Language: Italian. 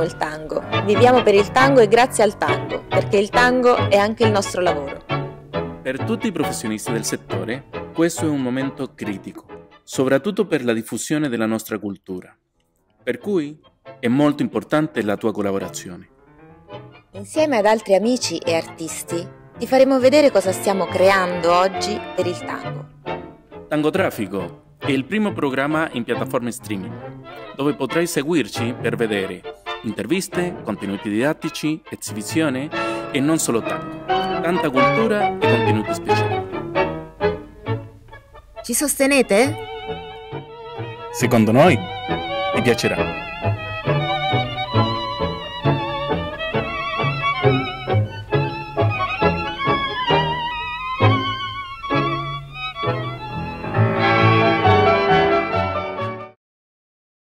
amiamo il tango, viviamo per il tango e grazie al tango, perché il tango è anche il nostro lavoro. Per tutti i professionisti del settore, questo è un momento critico, soprattutto per la diffusione della nostra cultura. Per cui è molto importante la tua collaborazione. Insieme ad altri amici e artisti ti faremo vedere cosa stiamo creando oggi per il tango. Tango Traffico è il primo programma in piattaforme streaming, dove potrai seguirci per vedere interviste, contenuti didattici, esibizioni e non solo tango, tanta cultura e contenuti speciali. Ci sostenete? Secondo noi ti piacerà.